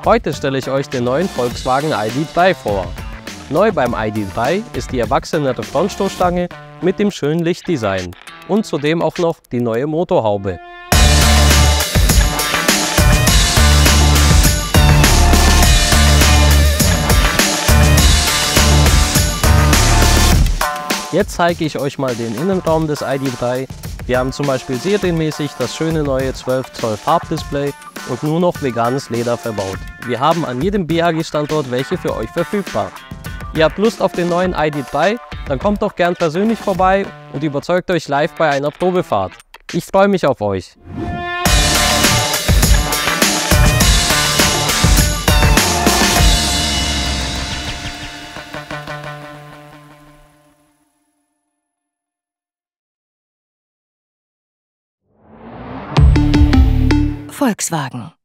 Heute stelle ich euch den neuen Volkswagen ID.3 vor. Neu beim ID.3 ist die erwachsenere Frontstoßstange mit dem schönen Lichtdesign und zudem auch noch die neue Motorhaube. Jetzt zeige ich euch mal den Innenraum des ID.3. Wir haben zum Beispiel serienmäßig das schöne neue 12 Zoll Farbdisplay und nur noch veganes Leder verbaut. Wir haben an jedem BAG-Standort welche für euch verfügbar. Ihr habt Lust auf den neuen ID.3? Dann kommt doch gern persönlich vorbei und überzeugt euch live bei einer Probefahrt. Ich freue mich auf euch! Volkswagen.